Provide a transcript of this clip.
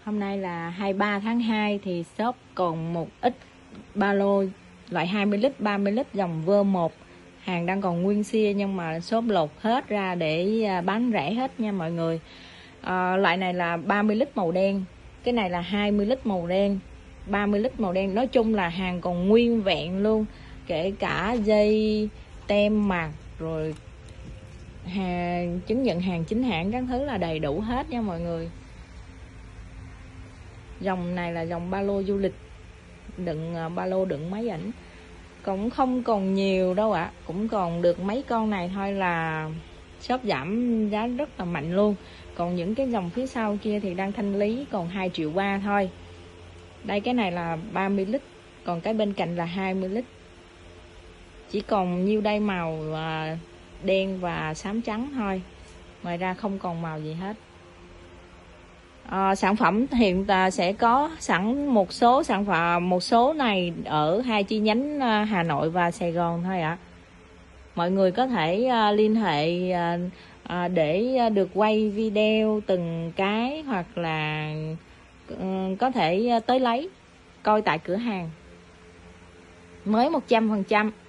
Hôm nay là 23 tháng 2 thì shop còn một ít ba lô loại 20 lít, 30 lít dòng Vơ 1. Hàng đang còn nguyên size nhưng mà shop lột hết ra để bán rẻ hết nha mọi người. Loại này là 30 lít màu đen, cái này là 20 lít màu đen, 30 lít màu đen. Nói chung là hàng còn nguyên vẹn luôn, kể cả dây tem mặt rồi hàng chứng nhận hàng chính hãng các thứ là đầy đủ hết nha mọi người. Dòng này là dòng ba lô du lịch, đựng ba lô đựng máy ảnh. Cũng không còn nhiều đâu ạ, cũng còn được mấy con này thôi là shop giảm giá rất là mạnh luôn. Còn những cái dòng phía sau kia thì đang thanh lý còn 2,3 triệu thôi. Đây cái này là 30 lít, còn cái bên cạnh là 20 lít. Chỉ còn nhiêu đây màu đen và xám trắng thôi, ngoài ra không còn màu gì hết. Sản phẩm hiện sẽ có sẵn một số sản phẩm, một số này ở 2 chi nhánh Hà Nội và Sài Gòn thôi ạ. Mọi người có thể liên hệ để được quay video từng cái, hoặc là có thể tới lấy coi tại cửa hàng mới 100%.